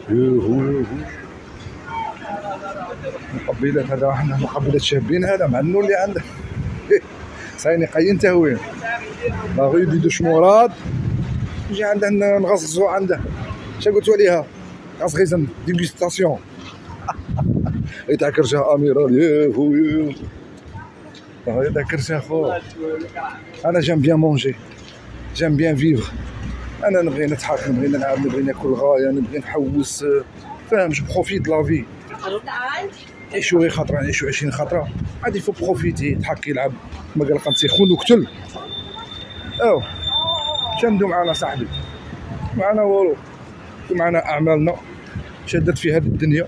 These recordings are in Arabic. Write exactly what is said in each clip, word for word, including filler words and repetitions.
مقبلات هذا حنا مقبلات شابين هذا مع النور اللي عنده سايني قاين تهوين باغي يدوش مراد يجي عندنا نغصصو عنده اش قلت عليها غاز غيزن ديغوستاسيون تاع كرشه اميرال يا خويا هاي تاع كرشه خو انا جيم بيان مونجي جيم بيان فيفر انا نبغي نضحك نبغي نلعب نبغي ناكل غايه نبغي نحوس فاهم جو بروفيت لا في نعيشو غير خطره نعيشو عشرين خطره عادي فو بروفيتي يضحك يلعب ما قال قنتي خون وقتل او شندو معنا صاحبي معنا والو معنا اعمالنا اش درت في هذه الدنيا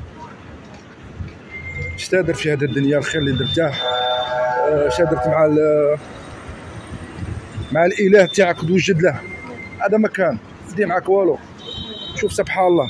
اش درت في هذه الدنيا الخير اللي درته اش درت مع مع الاله تاعك توجد له هذا ما كان سدي معاك والو شوف سبحان الله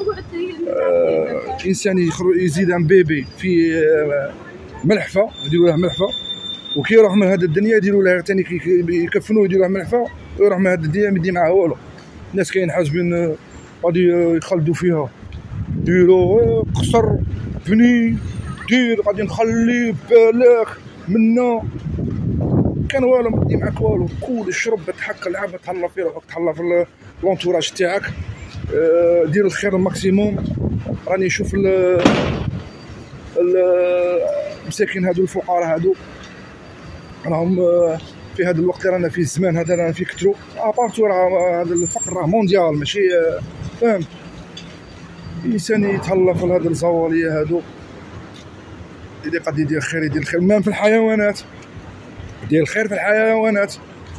آه انسان يزيد عن بيبي في آه ملحفه يديروا له ملحفه وكي يروح من هذه الدنيا يديروا له ثاني يكفنوه يديروا له ملحفه ويروح من هذه الدنيا ما يدي معاه والو الناس كاين حاسبين غادي يخلدوا فيها ديروا قصر بني دير غادي نخلي بالك منا كان والو ما يدي معاك والو كول اشرب تحك العب تهلا في روحك تهلا في لونتوراج تاعك دير الخير الماكسيموم راني نشوف المساكين هادو الفقراء هادو راهم في هذا الوقت اللي رانا فيه الزمان هذا رانا فيه كثروا ابارتو راه هذا الفقر راه مونديال ماشي فاهم الانسان يتهلا في هذا الزواليه هادو اللي قد يدير خير يدير الخير مام في الحيوانات يدير الخير في الحيوانات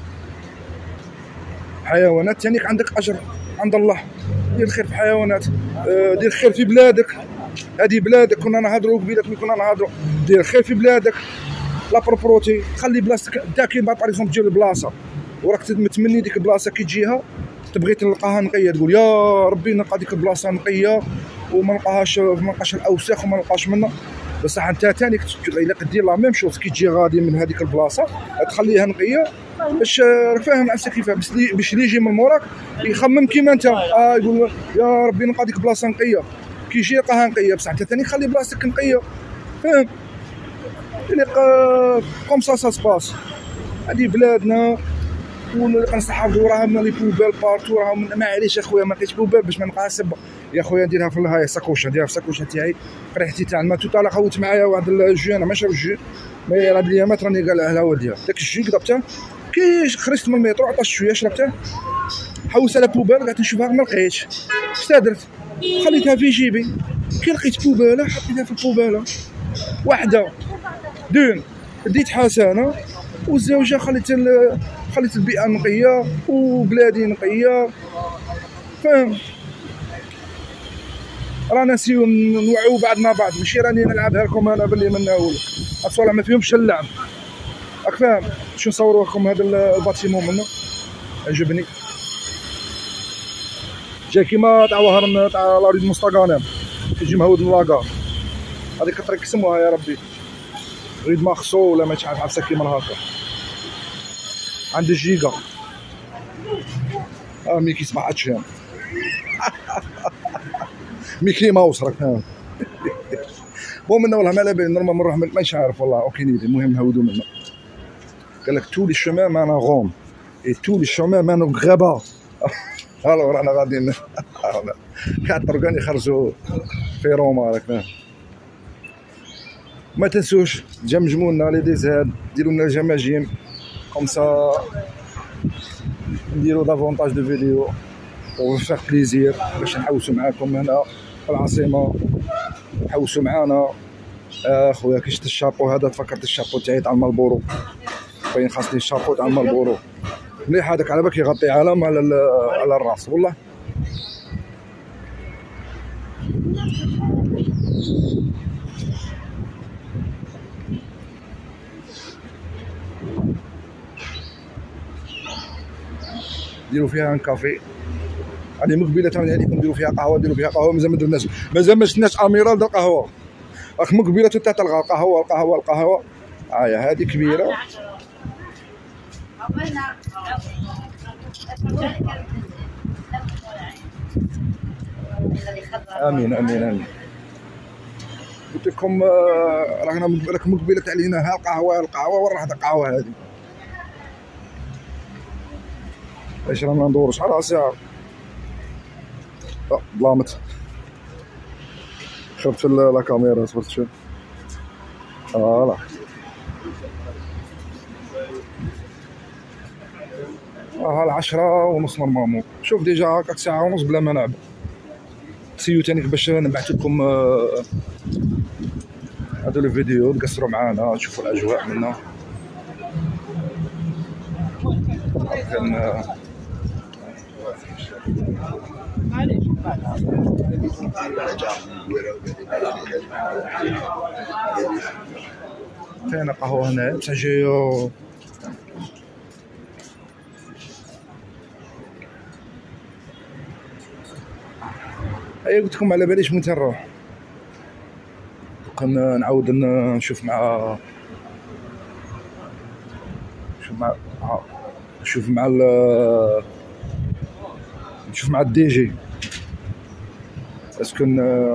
حيوانات يعني عندك اجر عند الله دير الخير في الحيوانات دير الخير في بلادك هذه بلادك كنا نهضروا قبيله كنا نهضروا دير الخير في بلادك لا بروبروتي خلي بلاصتك انت كي باغ اكزومبل تجي لبلاصه وراك متمني ديك البلاصه كي تجيها تبغي تلقاها نقيه تقول يا ربي نلقى ديك البلاصه نقيه وما نلقاهاش ما نلقاش الاوساخ وما نلقاش منها بصح انت ثاني الا كدير لا ميم شوز كي تجي غادي من هذيك البلاصه تخليها نقيه باش راك فاهم نفسك كيفاه باش اللي يجي من موراك يخمم كيما انت اه يقول يا ربي نلقى ديك البلاصه نقيه كي يجي يلقاها نقيه بصح انت ثاني خلي بلاصتك نقيه فاهم اللي كوم سا سا سباس هادي بلادنا ونستحافظوا راهم لي بوبال بارتو راهم معليش اخويا ما لقيتش بوبال باش ما نلقاها سبه يا خويا نديرها في هاي ساكوشه نديرها في الساكوشه تاعي ريحتي تاع الماء توتا لا خوت معايا واحد الجو انا ما نشرب الجو مي هاد الايامات راني قال على وديها داك الجو كذبته كي خرجت من الميترو عطشت شويه شربته حوس على بوبال قعدت نشوفها ما لقيتش اش درت خليتها في جيبي كي لقيت بوباله حطيتها في البوباله واحده دون ديت حسنه والزوجه خليت خليت البيئه نقيه وبلادي نقيه فاهم رانا نسيو نوعيو بعضنا بعض ماشي راني نلعبها لكم انا باللي من اول الصوالح ما فيهمش اللعب راك فاهم شو نصوروا لكم هذا الباتيمون منه عجبني جا كيما تاع وهران تاع لاريد مستقانم كيجي مهود من لاكار هذيك الطريق سموها يا ربي ريد ماخصو ولا ما تعرف عفسه كيما هكا عند الجيجا اه ميكي سمع اتشام ميكي ماوس راك فاهم المهم انه والله ما على بالي نورمال نروح مانيش عارف والله اوكين ايدي المهم نهودو منه قال لك تو لي شومان معنا غوم اي تو لي شومان معنا غابه الو رانا غاديين كاع الطرقان يخرجوا في روما راك فاهم ما تنسوش تجمجموا لنا لي ديزاد ديروا لنا الجماجيم كوم سا نديروا دافونتاج دو فيديو وفاغ بليزير باش نحوسوا معاكم هنا في العاصمه نحوسوا معانا اخويا كي شفت الشابو هذا تفكرت الشابو تاعي تاع المالبورو باين خاصني الشابو تاع المالبورو مليح هذاك على بالك يغطي علم على على الراس والله ديروا فيها ان كافي هذه مقبله ثاني عليكم ديروا فيها قهوه ديروا فيها قهوه مازال ما درناش مازال ما شفناش اميرال د القهوه راك مقبله حتى تلقى القهوه القهوه القهوه هاهي هذه كبيره امين امين امين. قلت لكم آه، رانا راكم مقبله علينا ها القهوه القهوه وين راحت القهوه هذه؟ ايش رانا ندورو شحال راه ساعه؟ اه ظلامت خربت لا كاميرا صبرت شوي. فوالا ها العشرة ونص نورمالمون. شوف ديجا هاكاك ساعة ونص بلا ما نلعب. سيو تانيك باش نبعث لكم هادو لي فيديو تقصروا معانا تشوفوا الاجواء منا. كان كاينه قهوه هنا بصح جايه اي قلت لكم على باليش وين تنروح. كان نعاود نشوف مع نشوف مع نشوف مع ال نشوف مع الدي جي باسكو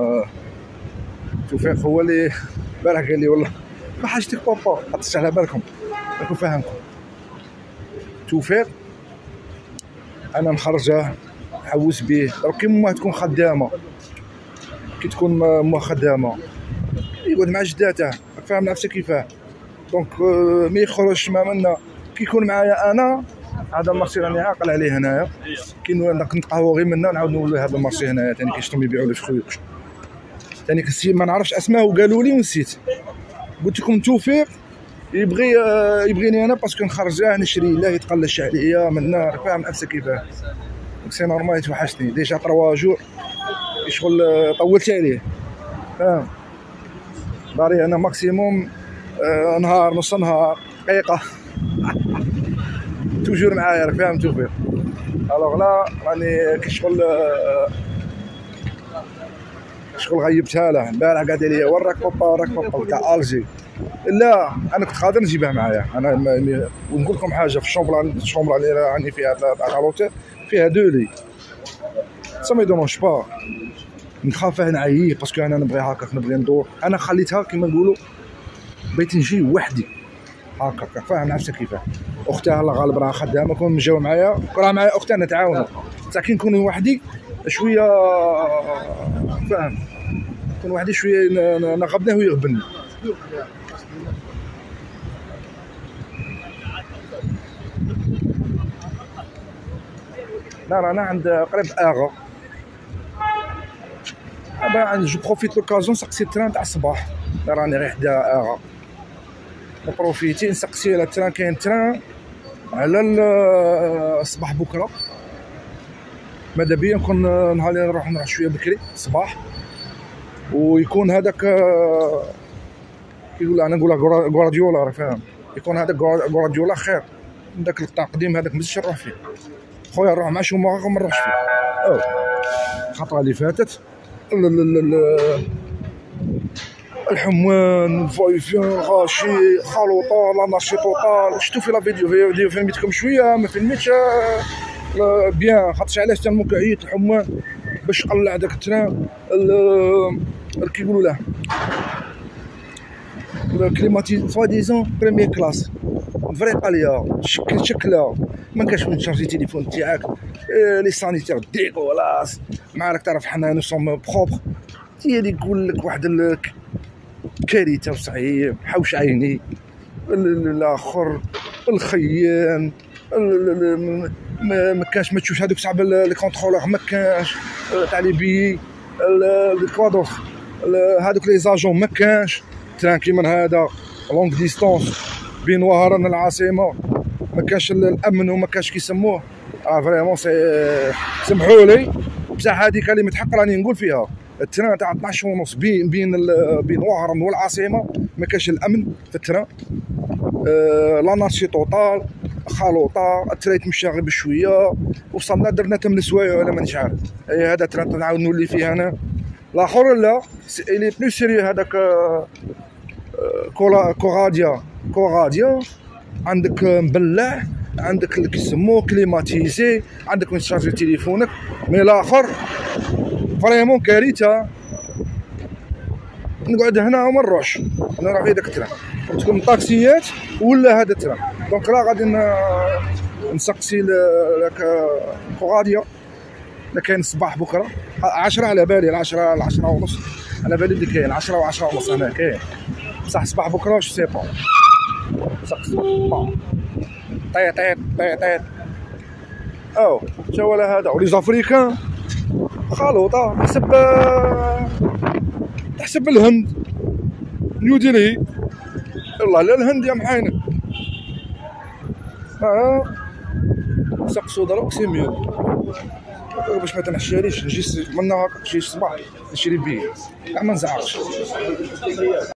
توفيق هو اللي البارح قال لي والله ما حاجتك بابا حطيت على بالكم نكون فاهمكم. توفيق انا نخرجه نحوس به دروك كي ما تكون خدامه كي تكون ما خدامه يقعد مع جداته فاهم نفسك كيفاه. دونك ما يخرجش ما منا كي يكون معايا انا هذا المارشي راني عاقل عليه هنايا كي نتقهوى غير منا نعاود نقول له هذا المارشي هنايا ثاني كيشتم يبيعوا لي في ثاني كنسي ما نعرفش اسماه وقالوا لي ونسيت. قلت لكم توفيق يبغي يبغيني انا باسكو نخرجاه نشري له يتقلش عليا من النار فاهم نفسك كيفاه. سي نورمال يتوحشني ديجا تروا جور شغل طولت عليه فاهم. داري انا ماكسيموم آه نهار نص نهار دقيقه توجور معايا راك فاهم توفيق. الوغ لا راني كي شغل آه شغل غيبتها له البارح قال لي وين راك بابا راك بابا تاع الجي. لا انا كنت قادر نجيبها معايا انا ونقول لكم حاجه في الشومبر الشومبر اللي راني فيها تاع لوتيل فيها دو لي سا مي دونونج با نخاف نعيي باسكو انا نبغي هكاك نبغي ندور. انا خليتها كيما نقولوا بغيت نجي وحدي هكاك فاهم نفسك كيفاه. اختها الله غالب راه خدامه كون جاو معايا راه معايا اختها نتعاونوا بصح كي نكون وحدي شويه فاهم نكون وحدي شويه نغبناه ويغبني. لا رانا عند قريب اغا ابا جو بروفيت لوكازيون سقسي التران تاع الصباح راني غير حدا اغا بروفيتي نسقسي على التران. كاين تران على الصباح بكره ماذا بيا نكون نهار اللي نروح نروح شويه بكري الصباح ويكون هذاك كيقول انا نقولها غوارديولا راه فاهم يكون هذاك غوارديولا خير من داك التقديم هذاك مازلتش نروح فيه خويا نروح مع شوماخر ما نروحش فيه. او الخطره اللي فاتت الحموان الفايفيان غاشي خلوطه لا مارشي توطال شفتو في لا فيديو فيديو فهمتكم شويه ما فهمتش بيان خاطش علاش تا المكعيط الحموان باش قلع داك التران كيقولوا له الكليماتي سوا ديزون بريمير كلاس فري طاليه شكل شكلها ما كاش وين تشارجي التليفون تاعك لي سانيتير ديغولاس مع راك تعرف حنا نو سوم بروبر هي اللي يقول لك واحد الكارثه صحيح حوش عيني الاخر الخيان ما كاش ما تشوفش هذوك صعب لي كونترولور ما كاش تاع لي بي الكوادر هذوك لي زاجون ما كاش تران كيما هذا لونغ ديستونس بين وهران العاصمه ما كاش الامن وما كاش كيسموه اه فريمون سي سمحوا لي بصح هذيك اللي متحق راني نقول فيها التران تاع اثناش ونص بين بين بين وهران والعاصمه ما كاش الامن في التران آه لانارشي توطال خلوطه التريت مشى غير بشويه وصلنا درنا ثمن سوايع ولا مانيش عارف. اي هذا تران نعاود نولي فيه انا الاخر لا الي بلو سيريو هذاك كولا كوراديا كوراديا عندك مبلع عندك اللي كيسموه كليماتيزي عندك وين تشارجي تليفونك. مي الاخر فريمون كارثه. نقعد هنا وما نروحش، نروح في داك التران تكون طاكسيات ولا هذا التران. دونك راه غادي نسقسي لك غاديه الا كاين الصباح بكره عشرة على بالي، العشرة العشرة ونص على بالي اللي كاين عشرة وعشرة ونص هنا كاين، بصح صباح بكره واش سي بون سقسي طيط طيط طيط طيط. او تا هو هذا ولي زافريكان خلوطه تحسب تحسب الهند نيو ديلي. يلاه لا الهند يا محاينه. ها سقسو دروك سي ميو باش ما تنحشاليش نجي من نهار نجي الصباح نشري بيه كاع ما نزعقش.